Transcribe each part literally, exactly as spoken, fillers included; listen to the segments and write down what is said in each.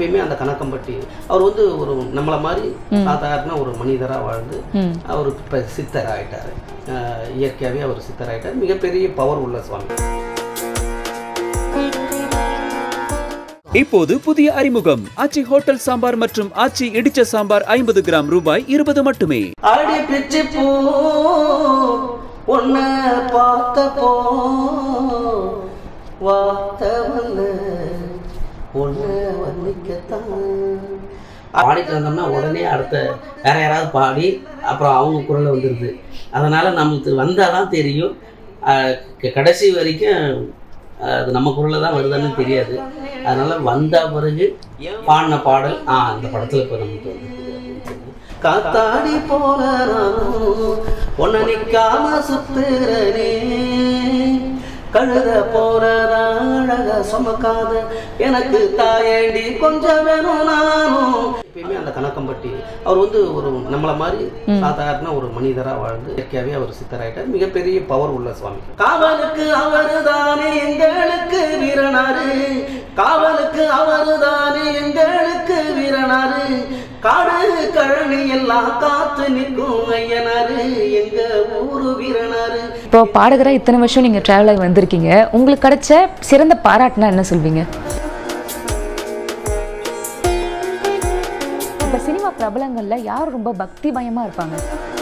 எப்பயுமே அந்த கணக்கம்பட்டி அவர் வந்து ஒரு நம்மளை மாதிரி சாதாரண ஒரு மனிதராக வாழ்ந்து அவருக்கு இப்போ சித்தர் ஆகிட்டார். இயற்கையாகவே அவர் சித்தர் ஆகிட்டார். மிகப்பெரிய பவர் உள்ள சுவாமி. இப்போது புதிய அறிமுகம் ஆச்சி ஹோட்டல் சாம்பார் மற்றும் ஆச்சி இடிச்ச சாம்பார் ஐம்பது கிராம் ரூபாய் இருபது மட்டுமே. அடி பிச்சு போ ஒன்ன பார்த்தப்போ வார்த்தவல்ல ஒன்ன வந்திக்கத்தான் பாடிட்டு வந்தோம்னா உடனே அடுத்த வேற யாராவது பாடி அப்புறம் அவங்க குரலில் வந்துடுது. அதனால் நம்மளுக்கு வந்தால் தான் தெரியும். கடைசி வரைக்கும் அது நம்ம குரலில் தான் வருதான்னு தெரியாது. அதனால் வந்த பிறகு பாடின பாடல் ஆ அந்த படத்தில் இப்போ நமக்கு வந்து காத்தாடி போல ஒன்ன நிற்காம சுத்துறனே கழுத போறதான் அழக சுமக்காத எனக்கு தாயேண்டி கொஞ்சம் வேணும் நானும். எப்பயுமே அந்த கணக்கம்பட்டி அவர் வந்து ஒரு நம்மளை மாதிரி சாதாரண ஒரு மனிதராக வாழ்ந்து இயற்கையாகவே அவர் சித்தராயிட்டார். மிகப்பெரிய பவர் உள்ள சுவாமி. காவலுக்கு அவரு தானே எங்களுக்கு வீரனாரு, காவலுக்கு அவரு தானே எங்களுக்கு வீரனாரு, காடு கழனி எல்லாம் காத்து நிற்கும் ஐயனாரு எங்க ஊரு வீரனாரு. இப்போ பாடகரா இத்தனை வருஷம் நீங்க டிராவல் ஆகி வந்திருக்கீங்க, உங்களுக்கு கிடைச்ச சிறந்த பாராட்டுனா என்ன சொல்வீங்க? இப்ப சினிமா பிரபலங்கள்ல யார் ரொம்ப பக்தி பயமா இருப்பாங்க?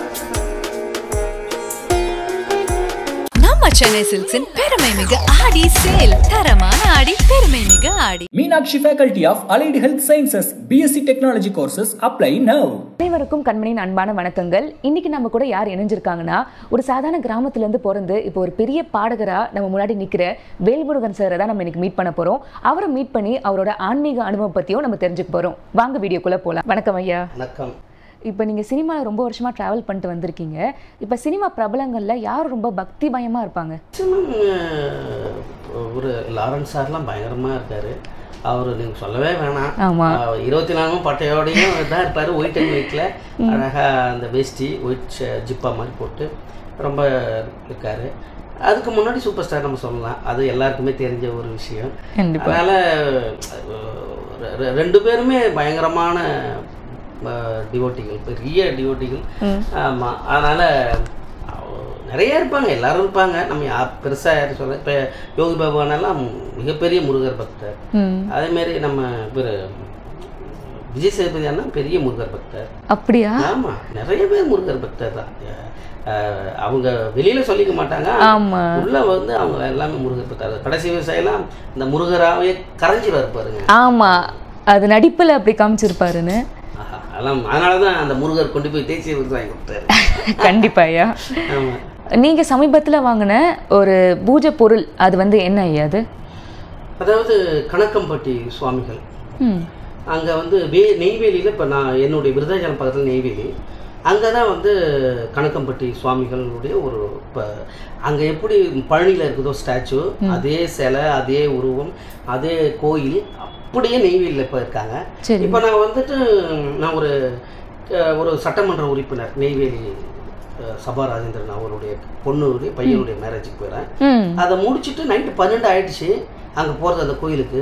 சென்னை சில்க்ஸின் பெருமை மிக ஆடி சேல், தரமான ஆடி பெருமை மிக ஆடி. Meenakshi faculty of allied health sciences BSc technology courses apply now. அனைவருக்கும் கண்மணியின் அன்பான வணக்கங்கள். இன்னைக்கு நம்ம கூட யார் இணைஞ்சிருக்காங்கன்னா, ஒரு சாதாரண கிராமத்துல இருந்து பிறந்து இப்போ ஒரு பெரிய பாடகரா நம்ம முன்னாடி நிக்கிற வேல்முருகன் சாரை தான் நம்ம இன்னைக்கு மீட் பண்ண போறோம். அவரை மீட் பண்ணி அவரோட ஆன்மீக அனுபவம் பத்தியும் நம்ம தெரிஞ்சுக்க போறோம். வாங்க வீடியோக்குள்ள போலாம். வணக்கம் ஐயா. வணக்கம். இப்போ நீங்கள் சினிமாவில் ரொம்ப வருஷமாக ட்ராவல் பண்ணிட்டு வந்திருக்கீங்க. இப்போ சினிமா பிரபலங்களில் யார் ரொம்ப பக்தி பயமாக இருப்பாங்க? ஒரு லாரன்ஸ் சார்லாம் பயங்கரமாக இருக்கார். அவர் நீங்கள் சொல்லவே வேணாம். ஆமாம், இருபத்தி நாலும் பட்டையோடையும் தான் இருப்பார். ஒயிட் அண்ட் ஒயிட்டில் அழகாக அந்த வேஷ்டி ஒயிட் ஜிப்பா மாதிரி போட்டு ரொம்ப இருக்கார். அதுக்கு முன்னாடி சூப்பர் ஸ்டார் நம்ம சொல்லலாம், அது எல்லாருக்குமே தெரிஞ்ச ஒரு விஷயம். அதனால் ரெண்டு பேருமே பயங்கரமான டிவோட்டிகள், பெரிய டிவோட்டிகள். ஆமாம், அதனால் நிறைய இருப்பாங்க, எல்லோரும் இருப்பாங்க. நம்ம யார் பெருசாக யாரும் சொல்ல, இப்போ யோகி பகவானெல்லாம் மிகப்பெரிய முருகர் பக்தர். அதேமாரி நம்ம பேர் விஜய் சேதுபதி அண்ணா பெரிய முருகர் பக்தர். அப்படியா? ஆமாம், நிறைய பேர் முருகர் பக்தர் தான். அவங்க வெளியில் சொல்லிக்க மாட்டாங்க, உள்ள வந்து அவங்க எல்லாமே முருகர் பக்தர். கடைசி விவசாயெல்லாம் இந்த முருகராகவே கரைஞ்சிடுவார் பாருங்க. ஆமாம், அது நடிப்பில் அப்படி காமிச்சிருப்பாருன்னு. அதனால தான் அந்த முருகர் கொண்டு போய் தேசிய விருது வாங்கி கொடுத்தாரு. கண்டிப்பா ஐயா. நீங்க சமீபத்தில் வாங்கின ஒரு பூஜை பொருள் அது வந்து என்ன ஐயா? அது அதாவது கணக்கம்பட்டி சுவாமிகள். அங்கே வந்து வே நெய்வேலியில் இப்போ நான் என்னுடைய விருதாச்சலம் பக்கத்தில் நெய்வேலி, அங்கே தான் வந்து கணக்கம்பட்டி சுவாமிகளுடைய ஒரு இப்போ அங்கே எப்படி பழனியில் இருக்குதோ ஸ்டாச்சு, அதே சிலை, அதே உருவம், அதே கோயில் அப்படியே நெய்வேலியில் இப்போ இருக்காங்க. இப்போ நான் வந்துட்டு நான் ஒரு ஒரு சட்டமன்ற உறுப்பினர், நெய்வேலி சபா ராஜேந்திரன் அவருடைய பொண்ணுடைய பையனுடைய மேரேஜுக்கு போகிறேன். அதை முடிச்சுட்டு நைட்டு பன்னெண்டு ஆயிடுச்சு அங்கே போகிறது அந்த கோயிலுக்கு.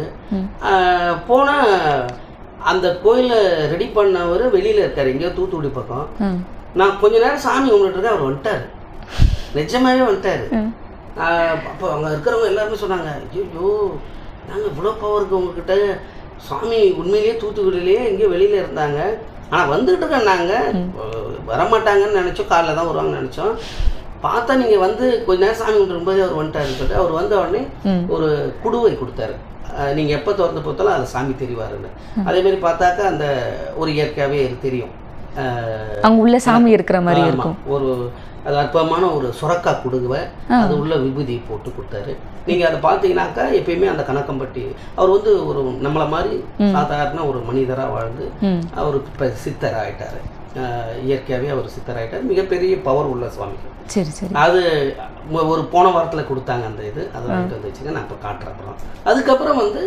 போனால் அந்த கோயிலை ரெடி பண்ணவர் வெளியில் இருக்கார், எங்கேயோ தூத்துக்குடி பக்கம். நான் கொஞ்ச நேரம் சாமி கும்பிட்டு இருக்கேன், அவர் வந்துட்டார், நிஜமாவே வந்துட்டார். அப்போ அங்கே இருக்கிறவங்க எல்லாருமே சொன்னாங்க, ஐயோ நாங்கள் இவ்வளோ பவருக்கு உங்ககிட்ட, சாமி உண்மையிலேயே தூத்துக்குடியிலேயே எங்கேயோ வெளியில் இருந்தாங்க, ஆனால் வந்துக்கிட்டு இருக்கேன், நாங்கள் வரமாட்டாங்கன்னு நினச்சோம், காலைல தான் வருவாங்கன்னு நினச்சோம். பார்த்தா நீங்கள் வந்து கொஞ்ச நேரம் சாமி கும்பிட்டுருக்கும்போது அவர் வந்துட்டாருன்னு சொல்லிட்டு அவர் வந்த உடனே ஒரு குடுவை கொடுத்தாரு. நீங்கள் எப்போ திறந்து பார்த்தாலும் அது சாமி தெரிவாருன்னு. அதேமாரி பார்த்தாக்கா அந்த ஒரு இயற்கையாகவே தெரியும், அங்கே உள்ள சாமி இருக்கிற மாதிரி இருக்கும். ஒரு அது அற்புதமான ஒரு சுரக்கா குடுவை, அது உள்ள விபூதி போட்டு கொடுத்தாரு. நீங்கள் அதை பார்த்தீங்கன்னாக்கா எப்பயுமே அந்த கணக்கம்பட்டி அவர் வந்து ஒரு நம்மளை மாதிரி சாதாரண ஒரு மனிதராக வாழ்ந்து அவருக்கு இப்போ சித்தர் ஆகிட்டார். இயற்கையாகவே அவர் சித்தர் ஆகிட்டார். மிகப்பெரிய பவர் உள்ள சுவாமிகள். சரி சரி. அது ஒரு போன வாரத்தில் கொடுத்தாங்க அந்த இது, அதை வாங்கிட்டு வந்து வச்சுங்க, நான் இப்போ காட்டுறேன். அப்புறம் அதுக்கப்புறம் வந்து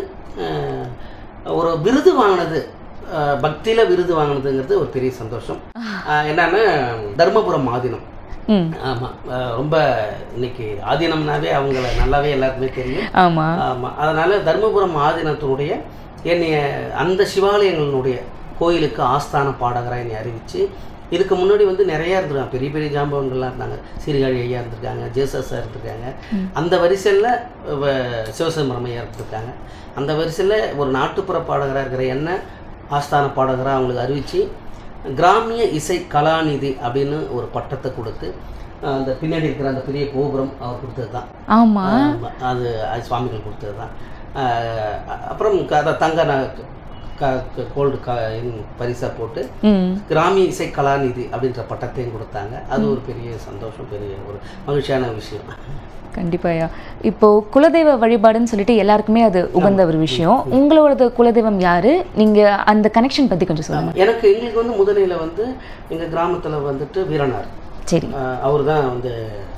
ஒரு விருது வாங்கினது, பக்தியில் விருது வாங்கினதுங்கிறது ஒரு பெரிய சந்தோஷம். என்னன்னா தர்மபுரம் ஆதீனம். ஆமாம், ரொம்ப இன்னைக்கு ஆதீனம்னாவே அவங்கள நல்லாவே எல்லாருக்குமே தெரியும். ஆமாம் ஆமாம். அதனால் தர்மபுரம் ஆதீனத்தினுடைய என்னைய அந்த சிவாலயங்களினுடைய கோயிலுக்கு ஆஸ்தான பாடகராக என்னை அறிவித்து, இதுக்கு முன்னாடி வந்து நிறையா இருந்திருக்காங்க, பெரிய பெரிய ஜாம்பவங்கள்லாம் இருந்தாங்க. சீர்காழி ஐயா இருந்திருக்காங்க, ஜேசஸ் இருந்திருக்காங்க. அந்த வரிசையில் சிவசிதம்பரம் ஐயா இருந்திருக்காங்க. அந்த வரிசையில் ஒரு நாட்டுப்புற பாடகராக இருக்கிற என்ன ஆஸ்தான பாடகராக அவங்களுக்கு அறிவித்து கிராமிய இசை கலாநிதி அப்படின்னு ஒரு பட்டத்தை கொடுத்து, அந்த பின்னாடி இருக்கிற அந்த பெரிய கோபுரம் அவர் கொடுத்தது தான். ஆமாம், அது அது சுவாமிகள் கொடுத்தது தான். அப்புறம் அதை தங்க கோல்டு பரிசா போட்டு கிராமிய இசை கலாநிதி அப்படின்ற பட்டத்தையும் கொடுத்தாங்க. அது ஒரு பெரிய சந்தோஷம், பெரிய ஒரு மகிழ்ச்சியான விஷயம். கண்டிப்பாயா. இப்போ குலதெய்வ வழிபாடுன்னு சொல்லிட்டு எல்லாருக்குமே அது உகந்த ஒரு விஷயம். உங்களோட குலதெய்வம் யாரு? நீங்க அந்த கனெக்ஷன் பத்தி கொஞ்சம் சொல்லுங்க. எனக்கு எங்களுக்கு வந்து முதலையில வந்து எங்க கிராமத்துல வந்துட்டு வீரனார், சரி, அவர் தான் வந்து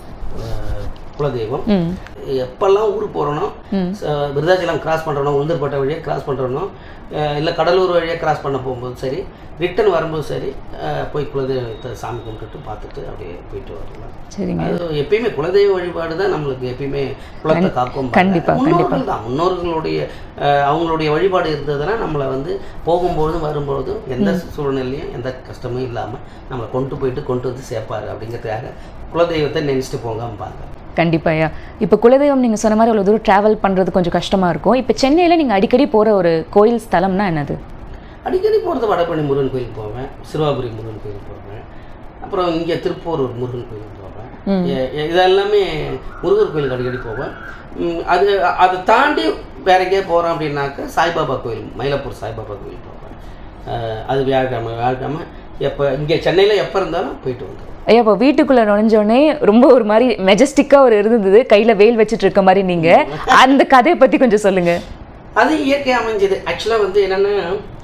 குலதெய்வம். எப்பெல்லாம் ஊருக்கு போகிறோனோ, விருதாச்சலம் கிராஸ் பண்ணுறோனோ, உளுந்தூர்பேட்டை வழியாக கிராஸ் பண்ணுறோனோ, இல்லை கடலூர் வழியாக கிராஸ் பண்ண போகும்போது சரி, ரிட்டன் வரும்போது சரி, போய் குலதெய்வத்தை சாமி கும்பிட்டுட்டு பார்த்துட்டு அப்படியே போயிட்டு வரலாம். சரிங்க. அது எப்பயுமே குலதெய்வ வழிபாடு தான் நம்மளுக்கு எப்பயுமே குலத்தை காக்கும். கண்டிப்பாக முன்னோர்கள் தான், முன்னோர்களுடைய அவங்களுடைய வழிபாடு இருந்ததுன்னா நம்மளை வந்து போகும்போதும் வரும்பொழுதும் எந்த சூழ்நிலையும் எந்த கஷ்டமும் இல்லாமல் நம்மளை கொண்டு போயிட்டு கொண்டு வந்து சேர்ப்பாரு. அப்படிங்கிறதுக்காக குலதெய்வத்தை நினைச்சிட்டு போங்கம்பாங்க. கண்டிப்பாயா. இப்போ குலதெய்வம் நீங்கள் சொன்ன மாதிரி அவ்வளோ தூரம் ட்ராவல் பண்ணுறது கொஞ்சம் கஷ்டமாக இருக்கும். இப்போ சென்னையில் நீங்கள் அடிக்கடி போகிற ஒரு கோயில் ஸ்தலம்னா என்னது? அடிக்கடி போகிறது வடபழனி முருகன் கோயிலுக்கு போவேன், சிறுவாபுரி முருகன் கோயிலுக்கு போவேன், அப்புறம் இங்கே திருப்பூரூர் முருகன் கோயிலுக்கு போவேன். இதெல்லாமே முருகர் கோயிலுக்கு அடிக்கடி போவேன். அது அதை தாண்டி வேற எங்கேயே போகிறோம் அப்படின்னாக்க சாய்பாபா கோயில், மயிலாப்பூர் சாய்பாபா கோயில் போவேன். அது வியாழக்கிழமை வியாழக்கிழமை எப்போ இங்கே சென்னையில் எப்போ இருந்தாலும் போயிட்டு வந்துடுவோம். ஐயா, இப்போ வீட்டுக்குள்ளே நுழைஞ்சோடனே ரொம்ப ஒரு மாதிரி மெஜஸ்டிக்காக ஒரு இருந்தது, கையில் வேல் வச்சுட்டு இருக்க மாதிரி. நீங்கள் அந்த கதையை பற்றி கொஞ்சம் சொல்லுங்கள். அது இயற்கை அமைஞ்சது. ஆக்சுவலாக வந்து என்னென்னா,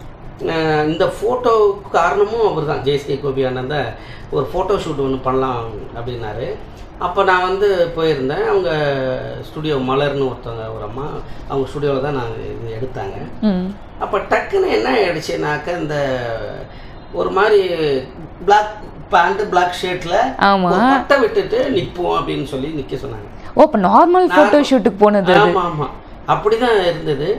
இந்த ஃபோட்டோவுக்கு காரணமும் அவர் தான். ஜெயஸ்ரீ கோபி அண்ணன் தான் ஒரு ஃபோட்டோ ஷூட் ஒன்று பண்ணலாம் அப்படின்னாரு. அப்போ நான் வந்து போயிருந்தேன். அவங்க ஸ்டுடியோ மலர்னு ஒருத்தவங்க ஒரு அம்மா, அவங்க ஸ்டுடியோவில் தான் நான் இது எடுத்தாங்க. அப்போ டக்குன்னு என்ன ஆயிடுச்சுனாக்க, இந்த ஒரு மாதிரி பிளாக் பேண்ட் பிளாக் ஷர்ட்டில் பட்டை விட்டுட்டு நிற்போம் அப்படின்னு சொல்லி நிற்க சொன்னாங்க. ஓ, இப்போ நார்மல் ஃபோட்டோ ஷூட்டுக்கு போனது? ஆமாம் ஆமாம், அப்படி தான் இருந்தது.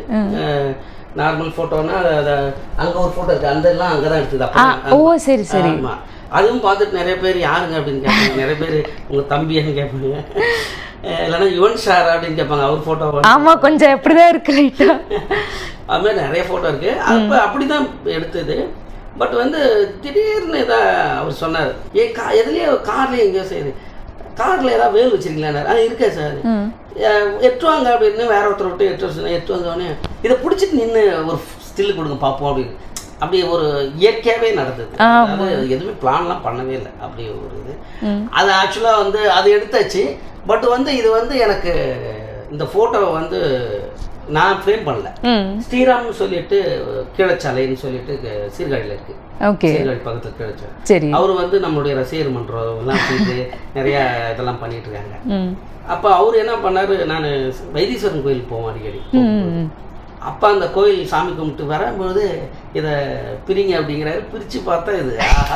நார்மல் ஃபோட்டோன்னா அங்கே ஒரு ஃபோட்டோ இருக்குது, அந்த எல்லாம் அங்கே தான் எடுத்தது. ஓ சரி சரி. ஆமாம், அதுவும் பார்த்துட்டு நிறைய பேர் யாருங்க அப்படின்னு கேட்பாங்க. நிறைய பேர் உங்கள் தம்பின்னு கேட்பாங்க, இல்லைன்னா யுவன் சார் அப்படின்னு கேட்பாங்க. அவர் ஃபோட்டோ ஆமாம் கொஞ்சம் எப்படி தான் இருக்கு, அது மாதிரி நிறைய ஃபோட்டோ இருக்குது. அப்போ அப்படி தான் எடுத்தது. பட் வந்து திடீர்னு தான் அவர் சொன்னார், ஏ கா எதுலேயே கார்லேயே எங்கேயோ சரி காரில் ஏதாவது வேல் வச்சிருக்கீங்களா? ஆ இருக்கேன் சார், எட்டுவாங்க அப்படின்னு வேற ஒருத்தர் விட்டு எட்டு வருஷம் எட்டு வந்தோடனே இதை பிடிச்சிட்டு நின்று ஒரு ஸ்டில்லு கொடுங்க பார்ப்போம் அப்படின்னு. அப்படி ஒரு இயற்கையாகவே நடந்தது. அதாவது எதுவுமே பிளான்லாம் பண்ணவே இல்லை, அப்படி ஒரு இது. அது ஆக்சுவலாக வந்து அது எடுத்தாச்சு. பட் வந்து இது வந்து எனக்கு இந்த ஃபோட்டோவை வந்து நான் ஃப்ரேம் பண்ணல. ஸ்ரீராம்னு சொல்லிட்டு கீழச்சாலைன்னு சொல்லிட்டு சீர்காழியில் இருக்கு, சீர்காழி பக்கத்தில் கீழச்சாலை. அவரு வந்து நம்மளுடைய ரசிகர் மன்றம் எல்லாம் செய்து நிறைய இதெல்லாம் பண்ணிட்டு இருக்காங்க. அப்போ அவர் என்ன பண்ணாரு, நான் வைத்தீஸ்வரன் கோயிலுக்கு போவோம் அடிக்கடி. அப்போ அந்த கோயில் சாமி கும்பிட்டு வரும்போது இதை பிரிங்க அப்படிங்கிறாரு. பிரித்து பார்த்தா இது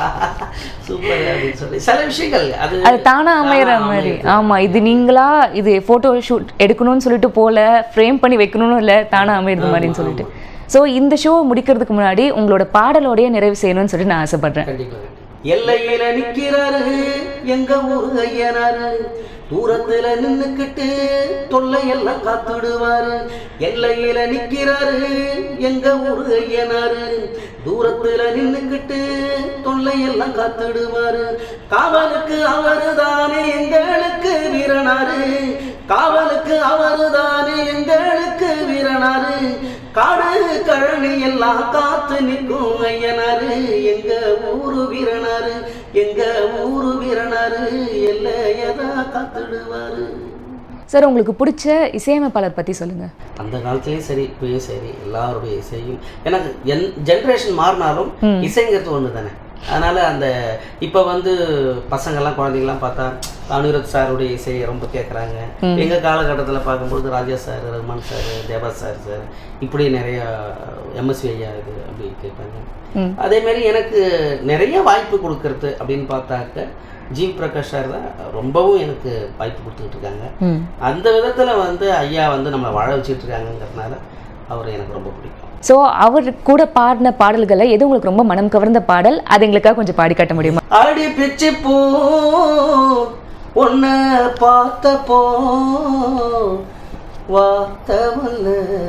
சூப்பர் அப்படின்னு சொல்லி சில விஷயங்கள் அது அது தானாக அமைகிற மாதிரி. ஆமாம், இது நீங்களா இது ஃபோட்டோ ஷூட் எடுக்கணும்னு சொல்லிட்டு போல ஃப்ரேம் பண்ணி வைக்கணும்னு இல்லை, தானாக அமைகிறது மாதிரின்னு சொல்லிட்டு. ஸோ இந்த ஷோ முடிக்கிறதுக்கு முன்னாடி உங்களோட பாடலோடைய நிறைவு செய்யணும்னு சொல்லிட்டு நான் ஆசைப்படுறேன். கண்டிப்பாக. எல்லையில நிற்கிறாரு எங்க ஊரு ஐயனாரு, தூரத்துல நின்னுக்கிட்டு தொல்லையெல்லாம் காத்துடுவாரு. எல்லையில நிற்கிறாரு எங்க ஊரு ஐயனாரு, தூரத்துல நின்னுக்கிட்டு தொல்லையெல்லாம் காத்துடுவாரு. காவலுக்கு அவரு தானே எங்களுக்கு வீரனாரு, காவலுக்கு அவரு தானே எங்களுக்கு வீரனாரு. காடு கழனி எல்லாம் காத்து நிற்கும் ஐயனாரு, எங்க ஊரு வீரனாரு, எங்க ஊரு வீரனாரு, எல்லையதான் காத்துடுவாரு. சார், உங்களுக்கு பிடிச்ச இசையமைப்பாளர் பற்றி சொல்லுங்கள். அந்த காலத்துலேயும் சரி இப்பயும் சரி எல்லாருடைய இசையும் எனக்கு என் ஜென்ரேஷன் மாறினாலும் இசைங்கிறது ஒன்று தானே. அதனால் அந்த இப்போ வந்து பசங்கள்லாம் குழந்தைங்கள்லாம் பார்த்தா அனிருத் சாருடைய இசையை ரொம்ப கேட்குறாங்க. எங்கள் காலகட்டத்தில் பார்க்கும்போது Raja sir, Rahman sir, Deva sir sir இப்படி நிறையா எம்எஸ்வி ஐயா இது அப்படி கேட்பாங்க. அதேமாரி எனக்கு நிறைய வாய்ப்பு கொடுக்கறது அப்படின்னு பார்த்தாக்க ஜி பிரகாஷ் சார் தான் ரொம்பவும் எனக்கு வாய்ப்பு கொடுத்துக்கிட்டு இருக்காங்க. அந்த விதத்தில் வந்து ஐயா வந்து நம்மளை வாழ வச்சுட்டு இருக்காங்கிறதுனால அவர் எனக்கு ரொம்ப பிடிக்கும். ஸோ அவர் கூட பாடின பாடல்களை எது உங்களுக்கு ரொம்ப மனம் கவர்ந்த பாடல், அது எங்களுக்காக கொஞ்சம் பாடி காட்ட முடியுமா? அடி பிச்சு பூ உன்னை பார்த்தப்போ வார்த்தவல்ல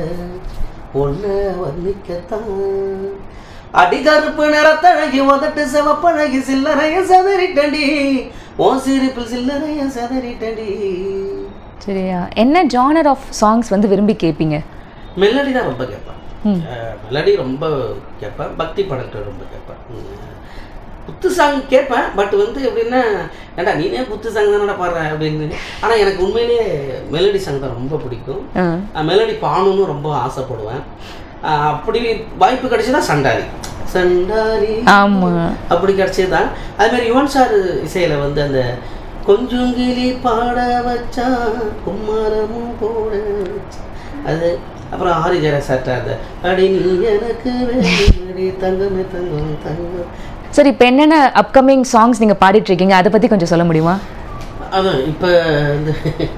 உன்னை வர்ணிக்கத்தான், அடி கருப்பு நிறத்தழகி உதட்டு சிவப்பழகி சில்லறைய சதறிட்டடி, ஓ சிரிப்பில் சில்லறைய சதறிட்டடி. சரியா, என்ன ஜானர் ஆஃப் சாங்ஸ் வந்து விரும்பி கேட்பீங்க? மெலடி தான் ரொம்ப கேட்பேன். மெலடி ரொம்ப கேட்பேன், பக்தி பாடல்கள் ரொம்ப கேட்பேன். குத்து சாங் கேட்பேன், பட் வந்து எப்படின்னா ஏண்டா நீனே குத்து சாங் தானடா பாடுற அப்படின்னு. ஆனால் எனக்கு உண்மையிலேயே மெலடி சாங் தான் ரொம்ப பிடிக்கும். மெலடி பாடணும்னு ரொம்ப ஆசைப்படுவேன். அப்படி வாய்ப்பு கிடைச்சதா சண்டாலி சண்டாலி ஆமாம் அப்படி கிடைச்சதுதான். அதுமாதிரி யுவன் சார் இசையில் வந்து அந்த கொஞ்சம் கிளி பாட வச்சா கும்மாரமும் போட வச்சா அது, அப்புறம் ஆரி ஜெர சாட்டா அந்த அடி நீ எனக்கு வேண்டி தங்கமே தங்கம் தங்கம். சரி, இப்போ என்னென்ன அப்கமிங் சாங்ஸ் நீங்கள் பாடிட்டுருக்கீங்க, அதை பற்றி கொஞ்சம் சொல்ல முடியுமா? அதான் இப்போ இந்த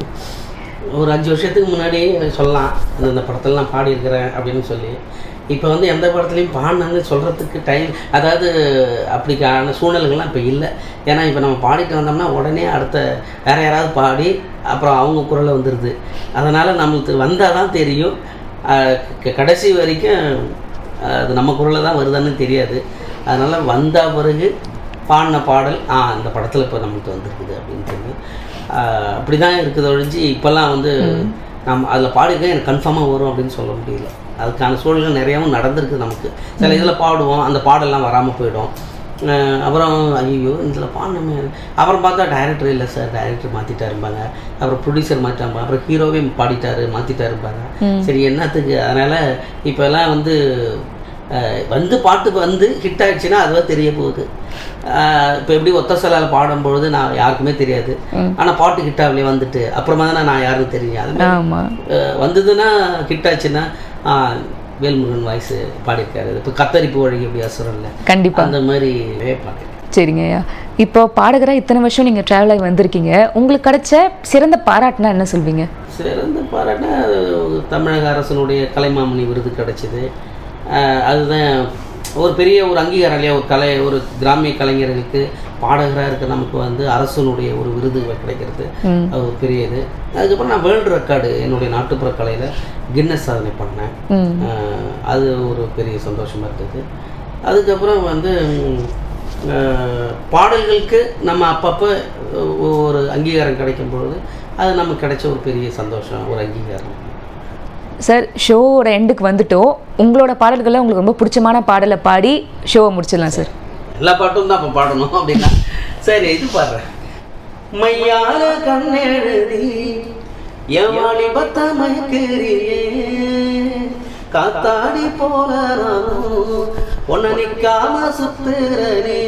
ஒரு அஞ்சு வருஷத்துக்கு முன்னாடி சொல்லலாம் இந்த படத்தில் நான் பாடியிருக்கிறேன் அப்படின்னு சொல்லி. இப்போ வந்து எந்த படத்துலையும் பாடினாங்க சொல்கிறதுக்கு டைம், அதாவது அப்படிக்கான சூழ்நிலைகள்லாம் இப்போ இல்லை. ஏன்னா இப்போ நம்ம பாடிட்டு வந்தோம்னா உடனே அடுத்த வேறு யாராவது பாடி அப்புறம் அவங்க குரலை வந்துடுது. அதனால் நம்மளுக்கு வந்தால் தான் தெரியும், கடைசி வரைக்கும் அது நம்ம குரலில் தான் வருதான்னு தெரியாது. அதனால் வந்த பிறகு பாடின பாடல் ஆ அந்த படத்தில் இப்போ நம்மளுக்கு வந்துருக்குது அப்படின்னு சொல்லி அப்படி தான் இருக்குது ஒழிஞ்சு இப்போல்லாம் வந்து நம்ம அதில் பாடிருக்கேன் எனக்கு கன்ஃபார்மாக வரும் அப்படின்னு சொல்ல முடியல. அதுக்கான சூழல்கள் நிறையாவும் நடந்திருக்கு நமக்கு. சில இதில் பாடுவோம், அந்த பாடெல்லாம் வராமல் போயிடும். அப்புறம் ஐயோ இதில் பாடணுமே, அப்புறம் பார்த்தா டைரக்டர் இல்லை சார், டைரக்டர் மாற்றிட்டாருப்பாங்க, அப்புறம் ப்ரொடியூசர் மாற்றிட்டாங்க, அப்புறம் ஹீரோவே பாடிட்டாரு மாற்றிட்டாருப்பாங்க. சரி என்னத்துக்கு? அதனால் இப்போல்லாம் வந்து வந்து பாட்டு வந்து ஹிட் ஆகிடுச்சுன்னா அதுவாக தெரிய போகுது. இப்போ எப்படி ஒத்த சொல்லால் பாடும்பொழுது நான் யாருக்குமே தெரியாது, ஆனால் பாட்டு ஹிட் ஆகலையே வந்துட்டு அப்புறமா தானே நான் யாருன்னு தெரியும். அது வந்ததுன்னா ஹிட் ஆச்சுன்னா வேல்முருகன் வாய்ஸ் பாடியிருக்காரு. இப்போ கத்தரிப்பு வழி எப்படி அசுரம்ல கண்டிப்பாக அந்த மாதிரி பாடிருக்கேன். சரிங்கய்யா, இப்போ பாடகராக இத்தனை வருஷம் நீங்கள் ட்ராவல் ஆகி வந்திருக்கீங்க, உங்களுக்கு கிடைச்ச சிறந்த பாராட்டுனா என்ன சொல்வீங்க? சிறந்த பாராட்டுனா தமிழக அரசனுடைய கலைமாமணி விருது கிடைச்சிது. அதுதான் ஒரு பெரிய ஒரு அங்கீகாரம் இல்லையா, ஒரு கலை ஒரு கிராமிய கலைஞர்களுக்கு பாடகராக இருக்க நமக்கு வந்து அரசனுடைய ஒரு விருது கிடைக்கிறது, அது ஒரு பெரிய இது. அதுக்கப்புறம் நான் வேர்ல்டு ரெக்கார்டு என்னுடைய நாட்டுப்புற கலையில் கின்னஸ் சாதனை பண்ணேன், அது ஒரு பெரிய சந்தோஷமாக இருந்தது. அதுக்கப்புறம் வந்து பாடல்களுக்கு நம்ம அப்பப்போ ஒரு அங்கீகாரம் கிடைக்கும் பொழுது அது நமக்கு கிடைச்ச ஒரு பெரிய சந்தோஷம், ஒரு அங்கீகாரம். சார், ஷோவோட எண்டுக்கு வந்துட்டோம். உங்களோட பாடல்களில் உங்களுக்கு ரொம்ப பிடிச்சமான பாடலை பாடி ஷோவை முடிச்சிடலாம் சார். எல்லா பாட்டும் தான் இப்போ பாடணும் அப்படின்னா சரி இது பாடுறேன். மையால கண்ணெழுதி எவாளி பத்த மயக்கறியே காத்தாடி போல ஒன்ன நிக்காம சுத்துறனே,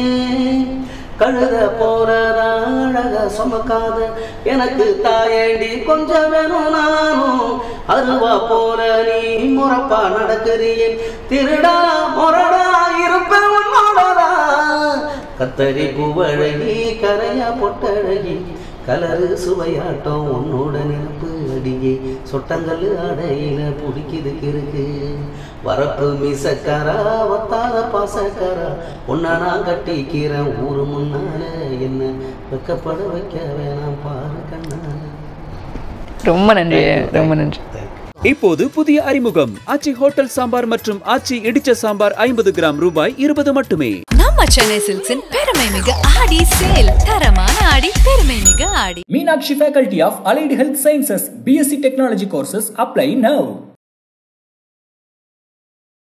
கழுத போறதா அழக சுமக்காத எனக்கு தாயண்டி கொஞ்சம் வேணும் நானும் அருவா போல நீ முறப்பா நடக்கிறியே திருடா முரடா இருப்ப உன்னோடதா கத்தரி பூவழகி கரையா பொட்டழகி கலரு சுவையாட்டம் உன்னோட நினப்பு அடியே சொட்டங்கல் அடையில பிடிக்குது இருக்கு வரப்பு மீசக்காரா வத்தாத பாசக்காரா உன்னை நான் கட்டிக்கிறேன் ஊரு முன்னால என்ன வெக்கப்பட வைக்க வேணாம் பாரு கண்ணால. ரொம்ப நன்றி, ரொம்ப நன்றி. இப்போது புதிய அறிமுகம் ஆச்சி ஹோட்டல் சாம்பார் மற்றும் ஆச்சி இடிச்ச சாம்பார் ஐம்பது கிராம் ரூபாய் இருபது மட்டுமே. நம்ம சென்னை சில்க்ஸின் பெருமை மிகு ஆடி சேல், தரமான ஆடி பெருமை மிகு ஆடி. Meenakshi Faculty of Allied Health Sciences B S c Technology courses apply now.